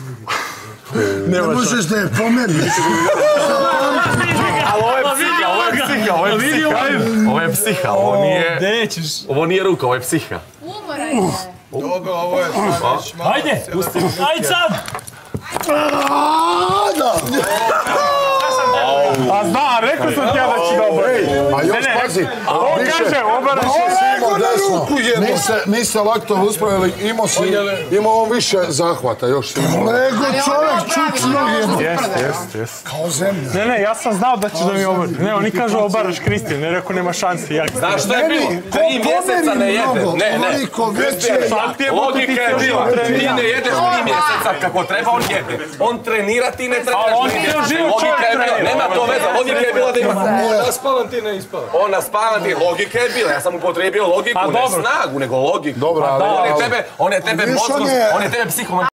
Ne možeš da je pomeriš. Ali ovo je psiha, ovo nije ruka, ovo je psiha. Umoran je. Dobro, ovo je sad već malo... Ajde, pusti. Ajde sad! A zna, rekao sam ti ja da će dobro. A još pazi, On kaže, obaraš se. imao desno. Niste lakto uspravili, imao on više zahvata, još si imao. Nego čovjek čučno je. Jest. Kao zemlja. Ne, ja sam znao da će da mi obaraš. Ne, oni kažu obaraš Kristijan, ne rekao nema šansi. Znaš što je bilo? 3 mjeseca ne jede. Ne. Logika je bila, ti ne jedeš 3 mjeseca kako treba, on jede. On trenira, ti ne treniraš. Ali on je živ čovjek trenira. Nema to veze, logika je bila da ima... On naspavan, ti ne ispavan. On naspavan, ti logika je bila. Ja sam upotrijebio logiku, ne snagu, nego logiku. Dobro, ali... On je tebe mozgom, on je tebe psihom...